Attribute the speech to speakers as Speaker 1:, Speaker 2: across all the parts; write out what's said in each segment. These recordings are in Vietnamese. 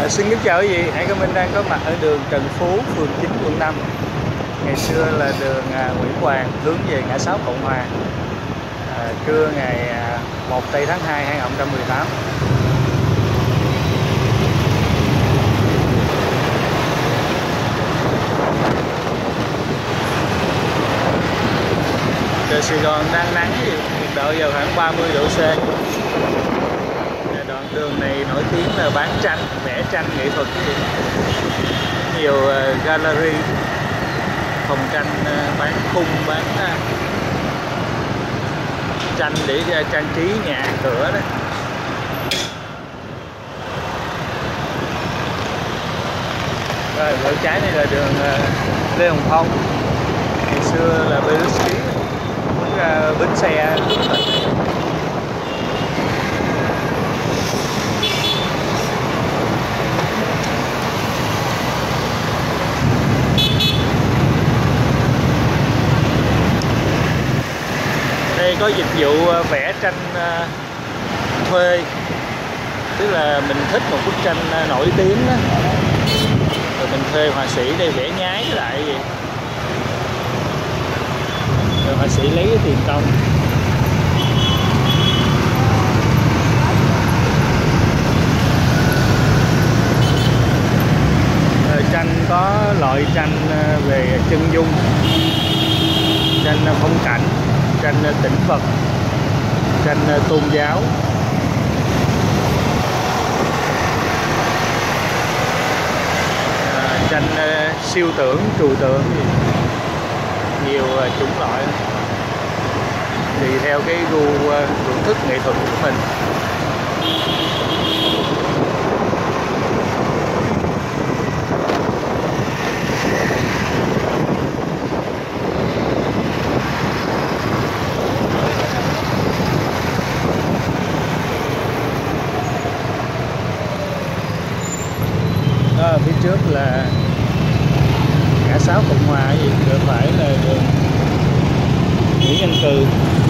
Speaker 1: Xin kính chào quý vị, Hải Minh đang có mặt ở đường Trần Phú, phường 9, quận 5. Ngày xưa là đường Nguyễn Hoàng hướng về ngã 6 Cộng Hòa. Trưa ngày 1 tây tháng 2, 2018. Trời Sài Gòn đang nắng, nhiệt độ giờ khoảng 30 độ C. Đoạn đường này nổi tiếng là bán tranh, vẽ tranh nghệ thuật, nhiều gallery, phòng tranh bán khung, bán tranh để trang trí nhà cửa đó. Rồi bên trái này là đường Lê Hồng Phong, ngày xưa là Beruski, muốn ra bến xe. Đây có dịch vụ vẽ tranh thuê, tức là mình thích một bức tranh nổi tiếng đó, rồi mình thuê họa sĩ đây vẽ nhái lại vậy, rồi họa sĩ lấy cái tiền công. Tranh có loại tranh về chân dung, tranh phong cảnh, tranh tĩnh vật, tranh tôn giáo, tranh siêu tưởng, trừu tượng, nhiều chủng loại, tùy theo cái gu thưởng thức nghệ thuật của mình. Phía trước là ngã 6 Cộng Hòa, gì bên phải là đường Nguyễn Văn Cừ,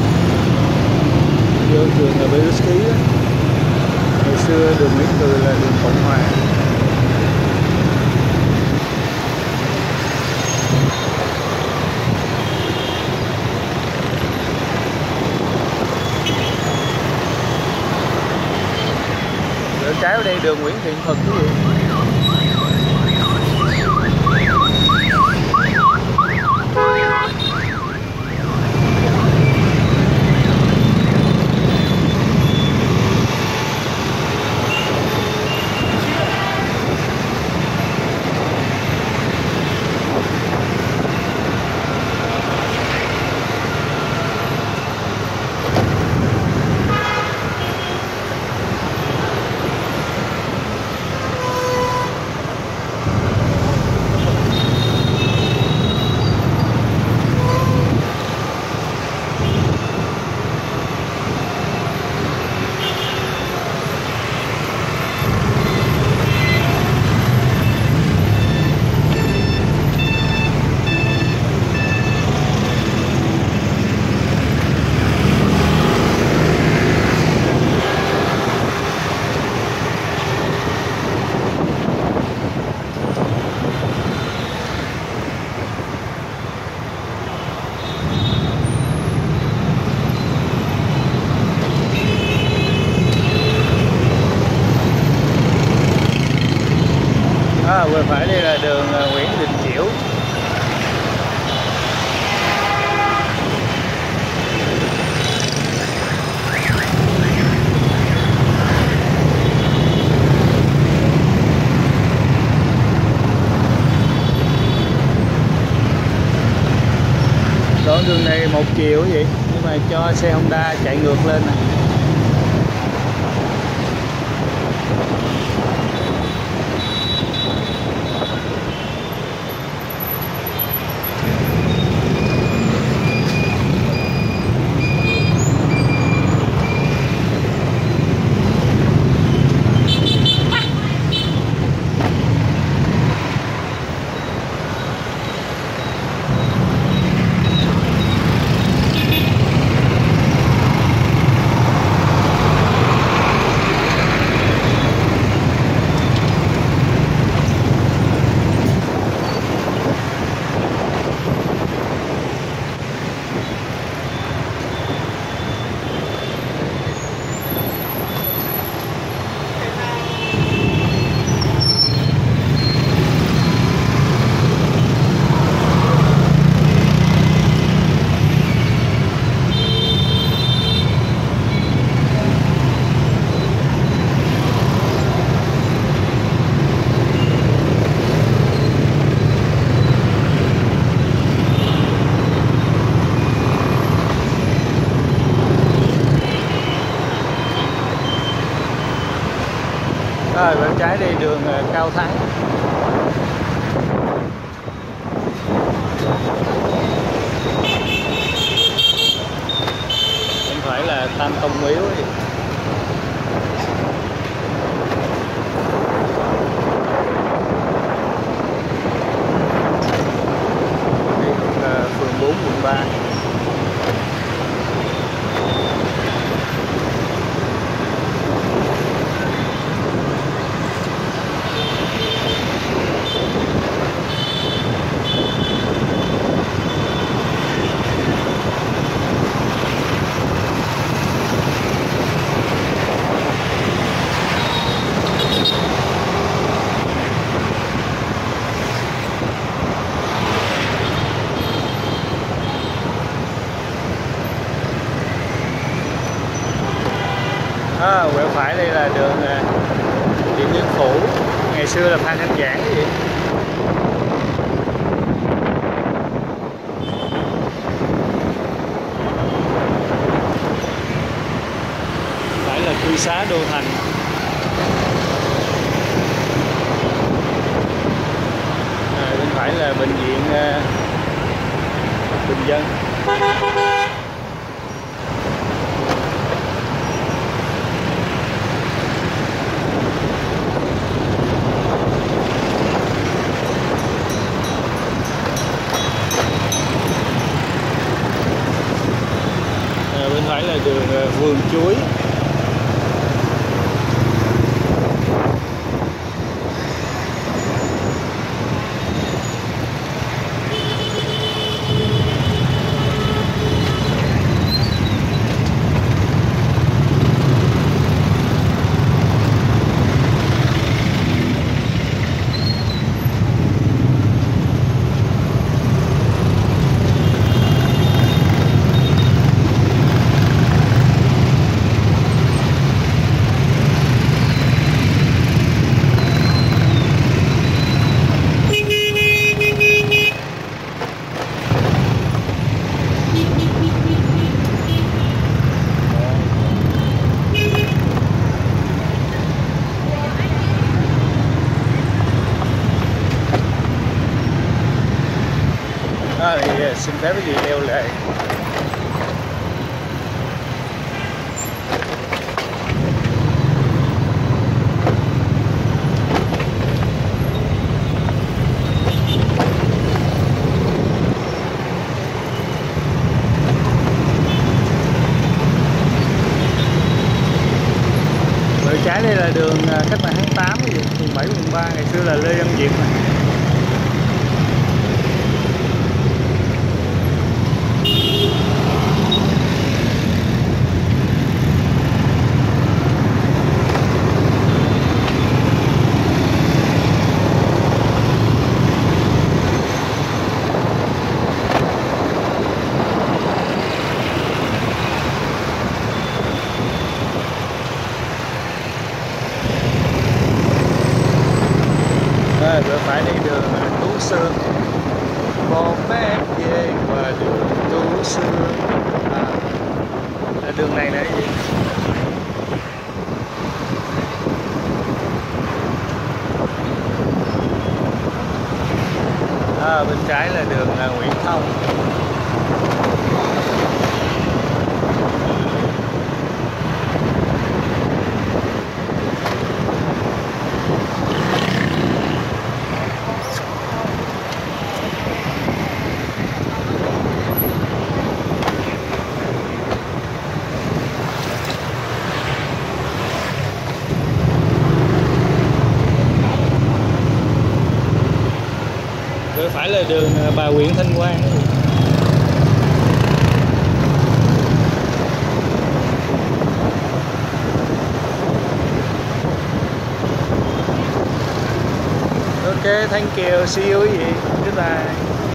Speaker 1: vô trường là Beruski. Ngày xưa đường Nguyễn Cừ là đường Cộng Hòa. Bên trái ở đây đường Nguyễn Thiện Thuật cái gì. Bên phải đây là đường Nguyễn Đình Chiểu. Đoạn đường này một chiều vậy, nhưng mà cho xe Honda chạy ngược lên nè. Rồi bên trái đi đường Cao Thắng. Bên phải là Tam Tông Miếu. Phường 4 quận 3. Quẹo phải đây là đường Điện Biên Phủ, ngày xưa là Phan Thanh Giảng cái gì. Phải là cư xá Đô Thành. Bên phải là bệnh viện Bình Dân. Bên phải là đường Vườn Chuối. Thì xin phép quý vị leo lại. Bên trái đây là đường Cách mạng tháng 8, phường 7 quận 3, ngày xưa là Lê Văn Diệm này. Rồi phải đi đường Tú Sương, con bé về qua đường Tú Sương. Đường này nữa gì? Bên trái là đường Nguyễn Thông. Rồi phải là đường Bà Huyện Thanh Quan. Ok, thank you, see you quý vị. Goodbye.